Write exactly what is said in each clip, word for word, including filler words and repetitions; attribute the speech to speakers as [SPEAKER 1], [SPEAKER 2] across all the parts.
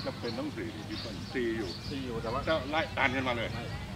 [SPEAKER 1] จำเป็นต้องสี่ที่ต้นสี่อยู่
[SPEAKER 2] สี่อยู่แต่ว่า
[SPEAKER 1] จะไล่ตามกันมาเลย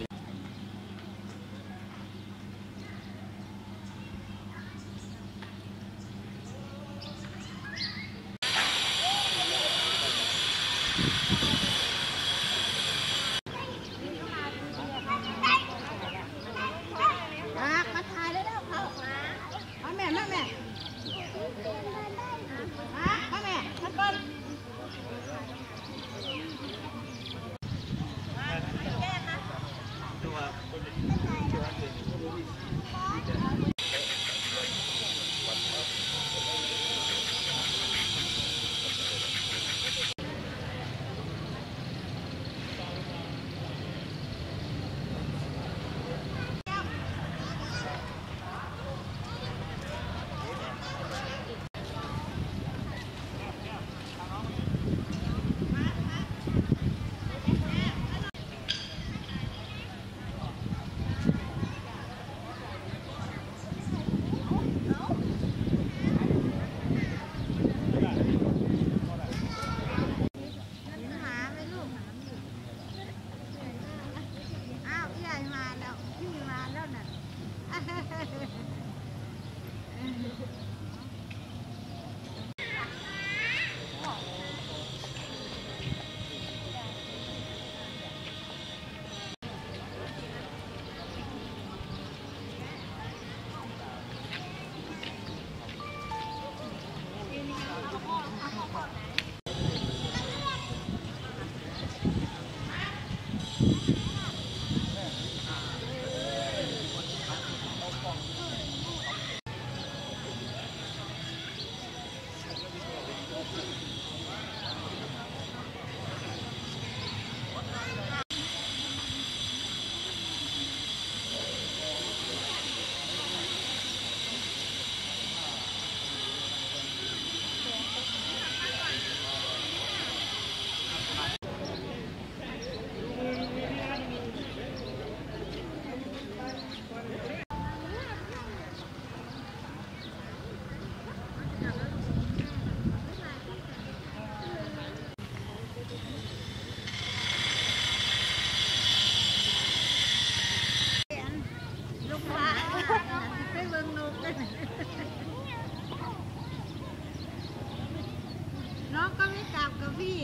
[SPEAKER 3] น้องก็ไม่กลับกับพี่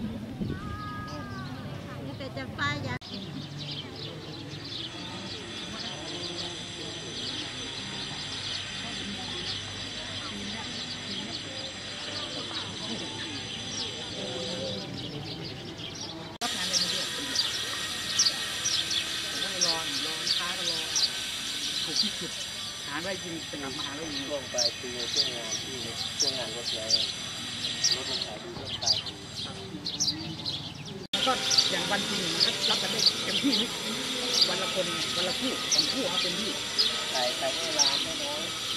[SPEAKER 3] แต่จะไปอย่าง
[SPEAKER 2] หาได้ยิงเป็นมหาได้ยิงลงไปตีช่วงงานที่ช่วงงานรถแล้วรถลงขายดูเรื่องตายก็อย่างวันจริงมันก็รับกันได้เต็มที่นิดวันละคนวันละคู่สองคู่เขาเป็นที่ขายขายในร้านไม่น้อย